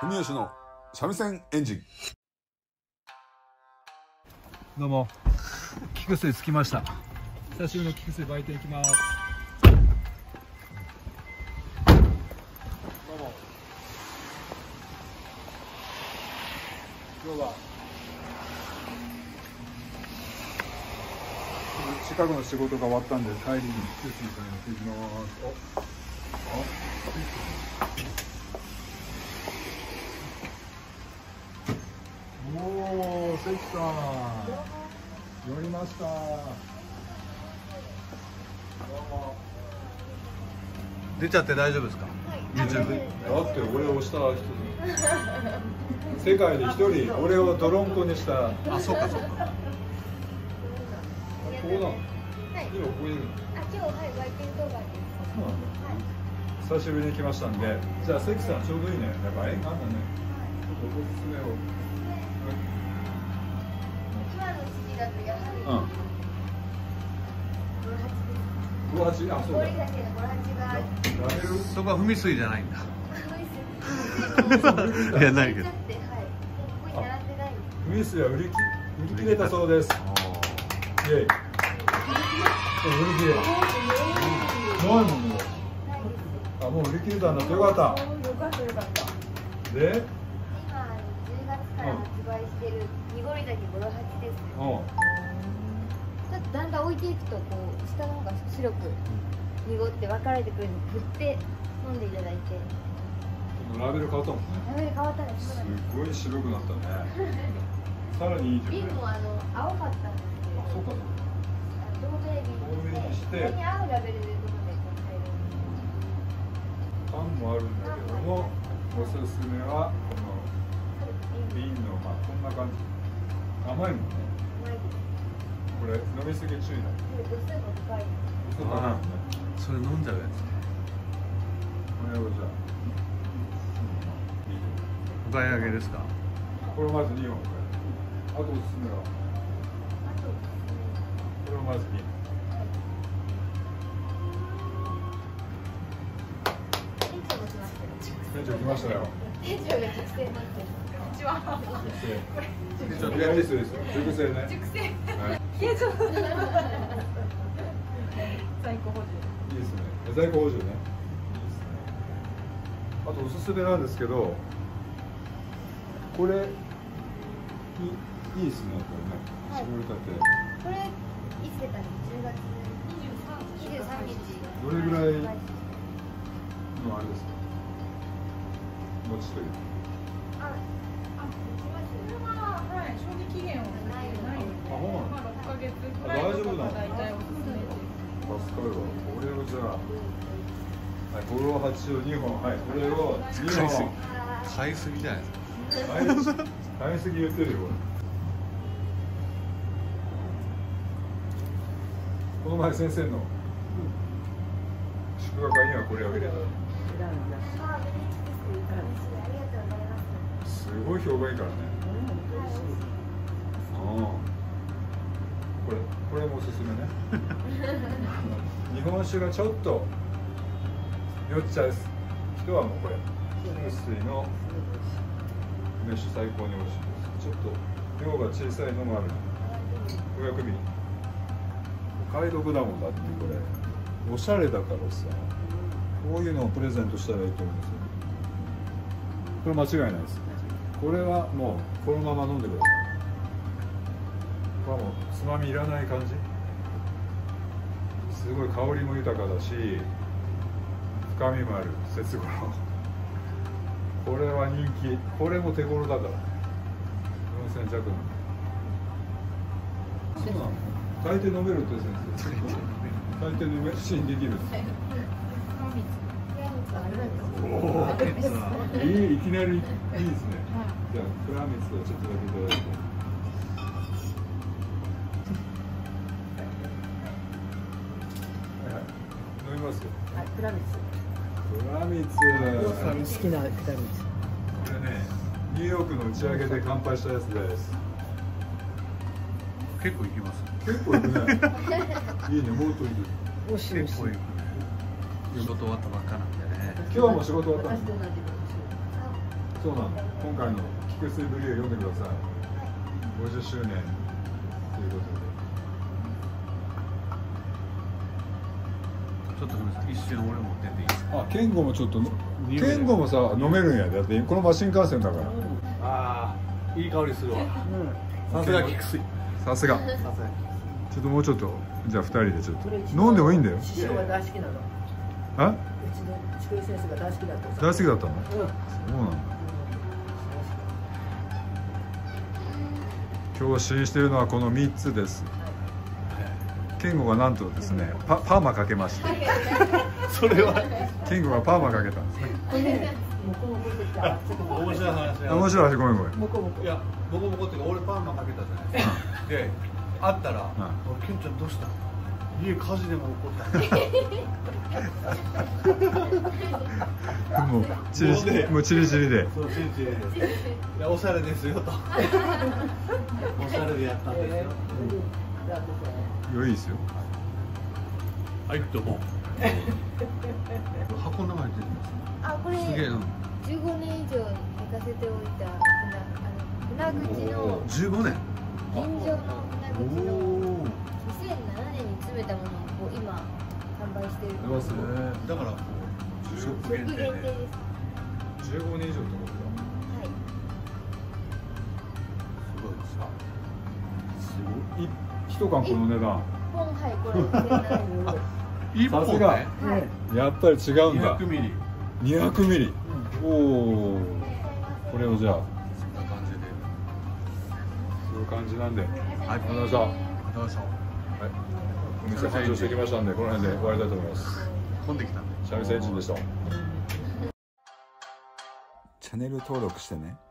住吉の三味線エンジン。 どうも、菊水着きました。久しぶりの菊水売店行きます。どうも。今日は近くの仕事が終わったんで帰りに菊水からやっていきます。おお、関さん寄りました。どうも。出ちゃって大丈夫ですか？YouTube。だって俺をした人世界で一人俺を泥んこにした。あ、そうかそうか。ここなの？今ここにいるの？ 今日はい売店当番です。 そうなんだ。久しぶりに来ましたんで、じゃあ関さんちょうどいいね。やっぱ縁があんだね。ちょっとおすすめを。 今の時期だとやはり五八、あ、そうだ。 氷だけのボランチがラベル。 そこは踏み水じゃないんだ。 いや、ないけど。 ここに並んでない。 フミスは売り切れたそうです。イエイ。売り切れ。ないもんもう。あ、もう売り切れたんだ。よかった。 よかったよかった。 で、 今10月から発売してる濁りだけボロ八です。ちょっとだんだん置いていくとこう下の方が白く濁って分かれてくるので振って飲んでいただいて。 ラベル変わったもんね。 ラベル変わったね。 すごい白くなったね。さらにいいじゃん。 瓶も青かったんですけど。 あ、そうかそうか。 透明にして、それに合うラベルでどこで缶もあるんだけども、おすすめはこの瓶のこんな感じ。甘いもんね。これ飲みすぎ注意だ。 度数も高い。 度数高いもんね。 それ飲んじゃうやつ。 これをじゃあ。 お買い上げですか？ これをまず2本。あとおすすめは。これをまず2本。店長来ましたよ。 店長が熟成なんて。こんにちは。 熟成。いいですよ。熟成ね。 熟成。 はい。 在庫補充。 いいですね。在庫補充ね。いいですね。あとおすすめなんですけど、これいいですね。これね。絞りたて。 これいつ出たの？10月23日。 どれぐらいのあれですか？持ちという。 賞味期限はないので、6ヶ月くらいの方が大体おすすめです。 助かるわ。これをじゃあ、はい、ボロ8を2本、はい、これを2本。 買いすぎじゃないですか。 買いすぎ言ってるよ、これ。この前先生の祝賀会にはこれを入れた。すごい評判いいからね。これもおすすめね。日本酒がちょっと酔っちゃう人はもうこれ菊水の梅酒最高に美味しいです。ちょっと量が小さいのもある。500ミリ。お買い得だもんだって。これおしゃれだからさ、こういうのをプレゼントしたらいいと思うんですよ。これ間違いないです。これはもうこのまま飲んでください。これはもうつまみいらない感じ。すごい香りも豊かだし深みもある。節頃これは人気。これも手頃だから4000弱。そうなの？大抵飲めるって先生。大抵飲めるしできる。いきなりいいですね。じゃあクラミツをちょっとだけいただいて。飲みますよ。 はい、クラミツ。 クラミツ。 好きなクラミツ。 これね、ニューヨークの打ち上げで乾杯したやつです。 結構いきます。 結構いくね。いいね、もっといい。 おしおし。 結構いくね。仕事終わったばっかなんでね。 今日はもう仕事終わったんですか？ そうなの。今回の菊水ブリュー読んでください。50周年ということで。 ちょっとごめんなさい、一瞬俺も出ていいですか。 あ、ケンゴもちょっと、ケンゴもさ飲めるんやで。だってこのまま新幹線だから。 ああ、いい香りするわ。さすが菊水。 さすが。 さすが。 ちょっともうちょっとじゃあ2人でちょっと飲んでもいいんだよ。 師匠が大好きなの。 あ？ うちの筑井先生が大好きだった。 大好きだったの？ うん。 そうなんだ。今日試飲しているのはこの3つです。ケンゴがなんとですね、パーマかけました。 それはケンゴがパーマかけたんですね。 これね、もこもこってきた。 面白い話や。 面白い話、ごめんごめん。 もこもこ。 いや、ボコボコっていうか俺パーマかけたじゃないですか。で、会ったら、俺ケンちゃんどうした？家火事でも起こった。 もうチリチリ、もうチリチリで。 そう、チリチリで。いや、おしゃれですよと。おしゃれでやったんですよ。 いや、いいですよ。 はい、どうも。箱の中に入ってるんです。 あ、これすげえな。 15年以上寝かせておいた船口の 15年。 銀醸の船口のおお。 2007年に詰めたものを今販売している。 だからこうショップ限定で。 限定です。 15年以上ってこはい。 すごいですか。 とだ。1缶この値段。 本はいこれ1700 一本ね。 さすが。 はい。 やっぱり違うんだ。 200ミリ。 200ミリ。おお。これをじゃあ、 こんな感じで。 そういう感じなんで。 はい。 ありがとうございました。 どうぞ。 はい。お店繁盛してきましたんで、この辺で終わりたいと思います。 混んできたんで。 シャミセンチンでした。 チャンネル登録してね。